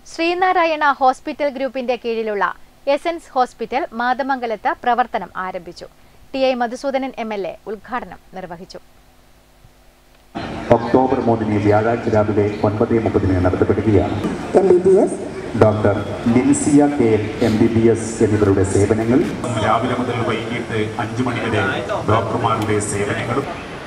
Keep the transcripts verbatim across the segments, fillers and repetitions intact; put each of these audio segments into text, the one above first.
Sreenarayana hospital ഗ്രൂപ്പിന്റെ കീഴിലുള്ള essence hospital മാതമംഗലത്ത് പ്രവർത്തനം ആരംഭിച്ചു. T I Madhusudanan M L A ഉദ്ഘാടനം നിർവഹിച്ചു. ഒക്ടോബർ മൂന്നിന് വ്യാഴാഴ്ച രാവിലെ ഒൻപത് മുപ്പതിന് നടത്തപ്പെടുകയാണ്. Doctor Linsiya K L M B B S എന്നിവരുടെ സേവനങ്ങൾ രാവിലെ മുതൽ വൈകിട്ട് അഞ്ചു മണി വരെ ഡോക്ടർമാരുടെ സേവനങ്ങളും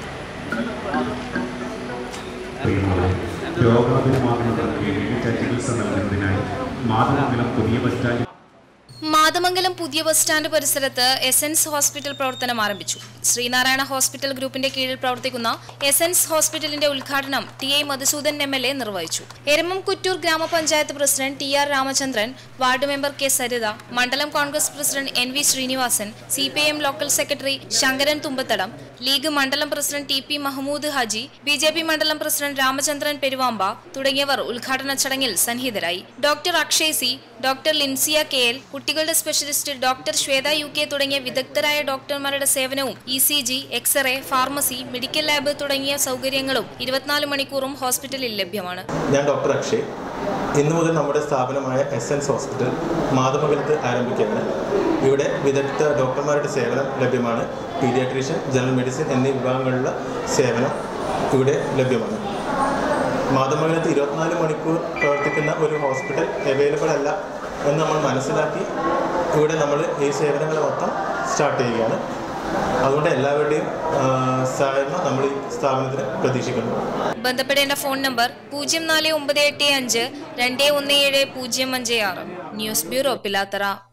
രോഗാഭിമാനങ്ങൾക്ക് ചികിത്സ നൽകുന്നതിനായി മാതമംഗലം പുതിയ ബസ് സ്റ്റാൻഡ് മാതമംഗലം പുതിയ ബസ് സ്റ്റാൻഡ് പരിസരത്ത് എസൻസ് ഹോസ്പിറ്റൽ പ്രവർത്തനം ആരംഭിച്ചു. ശ്രീനാരായണ ഹോസ്പിറ്റൽ ഗ്രൂപ്പിന്റെ കീഴിൽ പ്രവർത്തിക്കുന്ന എസൻസ് ഹോസ്പിറ്റലിന്റെ ഉദ്ഘാടനം T I Madhusudan M L A നിർവഹിച്ചു. എരമംകുറ്റൂർ ഗ്രാമപഞ്ചായത്ത് president T R Ramachandran, ward member K Saritha, മണ്ഡലം Congress president N V Srinivasan, C P I M local secretary Sankaran Thumbathadam, league മണ്ഡലം president T P Mahamood Haji, B J P മണ്ഡലം പ്രസിഡന്റ് രാമചന്ദ്രൻ പെരുവാമ്പ തുടങ്ങിയവർ ഉദ്ഘാടന ചടങ്ങിൽ സന്നിഹിതരായി. Doctor Akshay C, doctor Linsiya K L, കുട്ടികളുടെ specialist doctor Swetha U K തുടങ്ങിയ വിദഗ്ധരായ ഡോക്ടർമാരുടെ സേവനവും E C G, X-ray, pharmacy, medical lab തുടങ്ങിയ സൗകര്യങ്ങളും ഇരുപത്തിനാല് മണിക്കൂറും ഹോസ്പിറ്റലിൽ ലഭ്യമാണ്. ഞാൻ ഡോക്ടർ അക്ഷയ്. ഇന്നു മുതൽ നമ്മുടെ സ്ഥാപനമായ എസൻസ് ഹോസ്പിറ്റൽ മാതമംഗലത്ത് ആരംഭിക്കുകയാണ്. ഇവിടെ വിദഗ്ധ ഡോക്ടർമാരുടെ സേവനം ലഭ്യമാണ്. പീഡിയാട്രീഷ്യൻ, ജനറൽ മെഡിസിൻ എന്നീ വിഭാഗങ്ങളിലുള്ള സേവനം ഇവിടെ ലഭ്യമാണ്. മാതമംഗലത്ത് ഇരുപത്തിനാല് മണിക്കൂർ പ്രവർത്തിക്കുന്ന ഒരു ഹോസ്പിറ്റൽ അവൈലബിൾ അല്ല എന്ന് നമ്മൾ മനസ്സിലാക്കി ഇവിടെ നമ്മൾ ഈ സേവനങ്ങൾ മൊത്തം സ്റ്റാർട്ട് ചെയ്യുകയാണ്. അതുകൊണ്ട് എല്ലാവരുടെയും സഹായം നമ്മൾ ഈ സ്ഥാപനത്തിന് പ്രതീക്ഷിക്കുന്നു. ബന്ധപ്പെടേണ്ട ഫോൺ നമ്പർ പൂജ്യം നാല് ഒമ്പത് എട്ട് അഞ്ച് രണ്ട് ഒന്ന് ഏഴ് പൂജ്യം അഞ്ച് ആറ്. News bureau Pilathara.